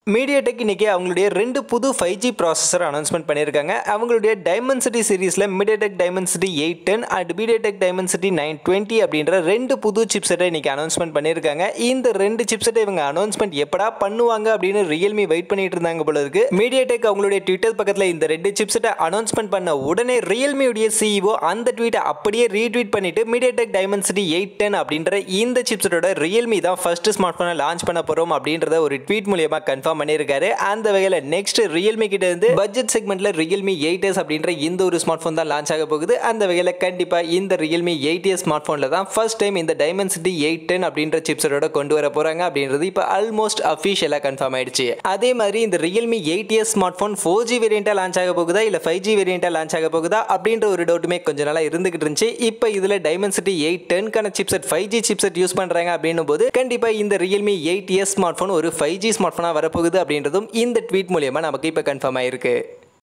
MediaTek இன்னைக்கு அவங்களுடைய 2 புது 5G ப்ராசஸர் அனௌன்ஸ்மெண்ட் பண்ணியிருக்காங்க. அவங்களுடைய டைமென்சிட்டி சீரிஸில் MediaTek Dimensity 810 and MediaTek Dimensity 920 அப்படின்ற 2 புது சிப்செட்டை இன்னைக்கு அனௌன்ஸ்மெண்ட் பண்ணியிருக்காங்க. இந்த 2 சிப்செட்டை இவங்க அனௌன்ஸ்மெண்ட் எப்படா பண்ணுவாங்க அப்படின்னு ரியல்மி வெயிட் பண்ணிட்டு இருந்தாங்க போல இருக்கு. மீடியாடெக் அவங்களுடைய ட்விட்டர் பக்கத்தில் இந்த 2 சிப்செட்டை அனௌன்ஸ்மெண்ட் பண்ண உடனே ரியல்மியுடைய சிஇஓ அந்த ட்வீட்டை அப்படியே ரீட்வீட் பண்ணிட்டு மீடியாடெக் டைமென்சிட்டி 810 அப்படின்ற இந்த சிப்செட்டோட ரியல்மி தான் ஃபர்ஸ்ட் ஸ்மார்ட் போனை லான்ச் பண்ண போறோம் அப்படின்றத ஒரு ட்வீட் மூலமா கன்ஃபார்ம் பண்ணிருக்காரு. அந்த வகையில நெக்ஸ்ட் ரியல்மி கிட்ட இருந்து பட்ஜெட் செக்மெண்ட்ல ரியல்மி 8s அப்படின்ற இந்த ஒரு ஸ்மார்ட் போன் தான் லான்ச் ஆக போகுது. அந்த வகையில கண்டிப்பா இந்த ரியல்மி 8s ஸ்மார்ட் போன்ல தான் ஃபர்ஸ்ட் டைம் இந்த டைமென்சிட்டி 810 அப்படின்ற சிப்செட்டோட கொண்டு வர போறாங்க அப்படின்றது இப்ப ஆல்மோஸ்ட் அபிஷியலா கன்ஃபார்ம் ஆயிடுச்சு. அதே மாதிரி இந்த Realme 8s smart phone 4G வேரியண்டா லான்ச் ஆக போகுதா இல்ல 5G வேரியண்டா லான்ச் ஆக போகுதா அப்படின்ற ஒரு டவுட்டுமே கொஞ்ச நாளா இருந்துகிட்டு இருந்துச்சு. இப்போ இதுல டைமென்சிட்டி 810 கான சிப்செட் 5G சிப்செட் யூஸ் பண்றாங்க அப்படின்னும் போது கண்டிப்பா இந்த ரியல்மி 8s ஸ்மார்ட் போன் ஒரு 5G ஸ்மார்ட் போனா வரப்போகுது அப்படின்றதும் இந்த ட்வீட் மூலமா நமக்கு இப்ப கன்ஃபார்ம் ஆயிருக்கு.